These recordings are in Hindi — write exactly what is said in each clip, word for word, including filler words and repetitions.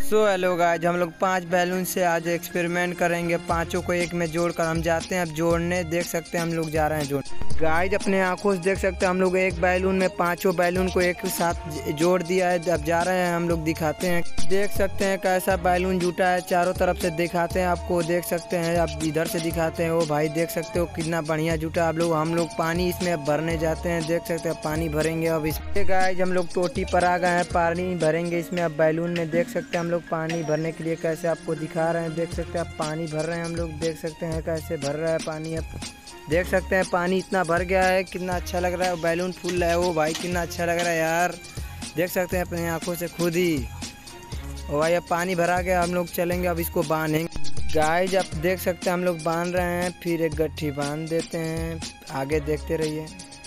सो हेलो गाइज, हम लोग पांच बैलून से आज एक्सपेरिमेंट करेंगे। पांचों को एक में जोड़कर हम जाते हैं अब जोड़ने। देख सकते हैं हम लोग जा रहे हैं जोड़ गाइज, अपने आंखों से देख सकते हैं हम लोग एक बैलून में पांचों बैलून को एक साथ जोड़ दिया है। अब जा रहे हैं हम लोग दिखाते हैं। देख सकते हैं कैसा बैलून जुटा है, चारों तरफ से दिखाते हैं आपको। देख सकते हैं अब इधर से दिखाते हैं। वो भाई देख सकते हो कितना बढ़िया जुटा। आप लोग हम लोग पानी इसमें भरने जाते हैं। देख सकते हैं पानी भरेंगे अब इसमें। गाइज हम लोग टोटी पर आ गए हैं, पानी भरेंगे इसमें अब बैलून में। देख सकते हैं हम लोग पानी भरने के लिए कैसे आपको दिखा रहे हैं। देख सकते हैं आप पानी भर रहे हैं हम लोग। देख सकते हैं कैसे भर रहा है पानी। अब देख सकते हैं पानी इतना भर गया है, कितना अच्छा लग रहा है। बैलून फूल है। वो भाई कितना अच्छा लग रहा है यार, देख सकते हैं अपने आंखों से खुद ही। और भाई अब पानी भरा गया, हम लोग चलेंगे अब इसको बांधेंगे। गाइज आप देख सकते हैं हम लोग बांध रहे हैं, फिर एक गट्ठी बांध देते हैं। आगे देखते रहिए।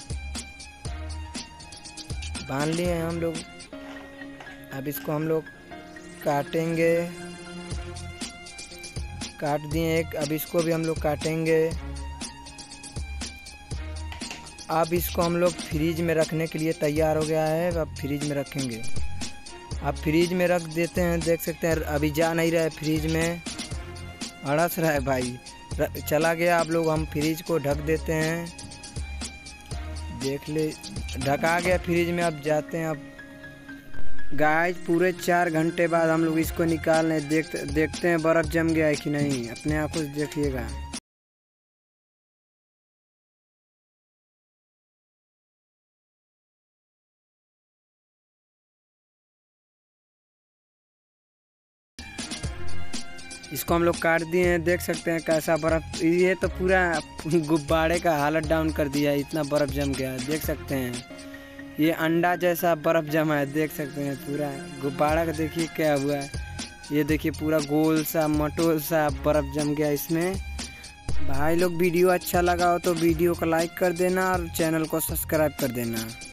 बांध लिए हैं हम लोग। अब इसको हम लोग काटेंगे। काट दिए एक, अब इसको भी हम लोग काटेंगे। अब इसको हम लोग फ्रीज में रखने के लिए तैयार हो गया है। अब फ्रीज में रखेंगे। अब फ्रीज में रख देते हैं। देख सकते हैं अभी जा नहीं रहा है फ्रीज में, अड़स रहा है भाई, चला गया। आप लोग हम फ्रीज को ढक देते हैं। देख ले ढका गया फ्रीज में। अब जाते हैं। अब गाइस पूरे चार घंटे बाद हम लोग इसको निकाल रहे हैं। देख देखते हैं बर्फ़ जम गया है कि नहीं, अपने आंखों से देखिएगा। इसको हम लोग काट दिए हैं। देख सकते हैं कैसा बर्फ़, ये तो पूरा गुब्बारे का हालत डाउन कर दिया है, इतना बर्फ़ जम गया है। देख सकते हैं ये अंडा जैसा बर्फ़ जमा है। देख सकते हैं पूरा गुब्बारा का देखिए क्या हुआ है। ये देखिए पूरा गोल सा मटोल सा बर्फ़ जम गया इसमें। भाई लोग वीडियो अच्छा लगा हो तो वीडियो को लाइक कर देना और चैनल को सब्सक्राइब कर देना।